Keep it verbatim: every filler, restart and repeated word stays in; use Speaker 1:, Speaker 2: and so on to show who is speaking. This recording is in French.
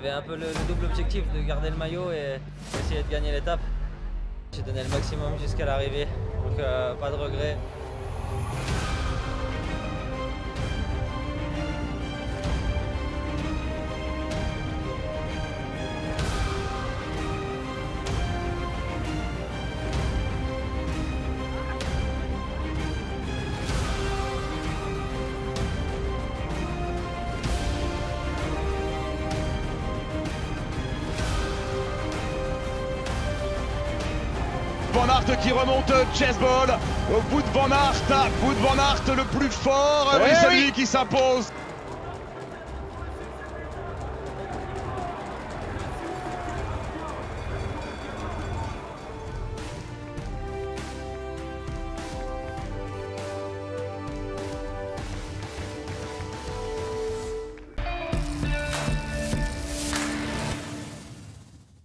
Speaker 1: J'avais un peu le, le double objectif de garder le maillot et essayer de gagner l'étape. J'ai donné le maximum jusqu'à l'arrivée, donc euh, pas de regrets.
Speaker 2: Van Aert qui remonte Chessball, au bout de Van Aert, Wout van Aert le plus fort,
Speaker 3: Ouais,
Speaker 2: et c'est
Speaker 3: oui.
Speaker 2: lui qui s'impose.